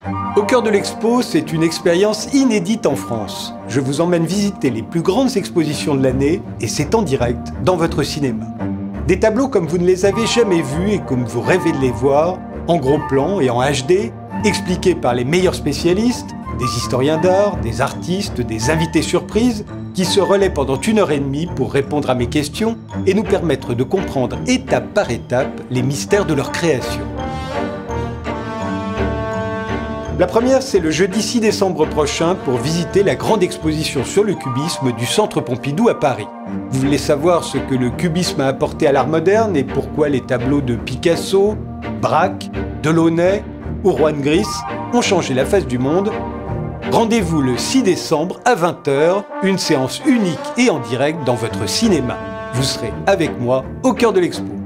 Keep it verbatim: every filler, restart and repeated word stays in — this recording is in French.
Au cœur de l'expo, c'est une expérience inédite en France. Je vous emmène visiter les plus grandes expositions de l'année et c'est en direct dans votre cinéma. Des tableaux comme vous ne les avez jamais vus et comme vous rêvez de les voir, en gros plan et en H D, expliqués par les meilleurs spécialistes, des historiens d'art, des artistes, des invités surprises, qui se relaient pendant une heure et demie pour répondre à mes questions et nous permettre de comprendre étape par étape les mystères de leur création. La première, c'est le jeudi six décembre prochain pour visiter la grande exposition sur le cubisme du Centre Pompidou à Paris. Vous voulez savoir ce que le cubisme a apporté à l'art moderne et pourquoi les tableaux de Picasso, Braque, Delaunay ou Juan Gris ont changé la face du monde? Rendez-vous le six décembre à vingt heures, une séance unique et en direct dans votre cinéma. Vous serez avec moi au cœur de l'expo.